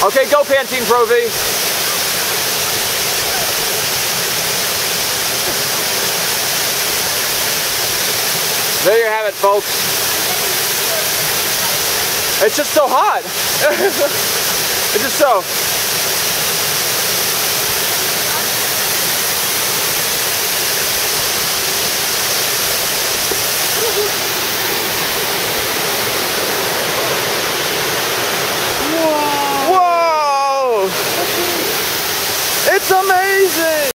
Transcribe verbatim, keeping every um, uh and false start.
Okay, go Pantene Pro V. There you have it, folks. It's just so hot. It's just so. Whoa! Whoa! It's amazing!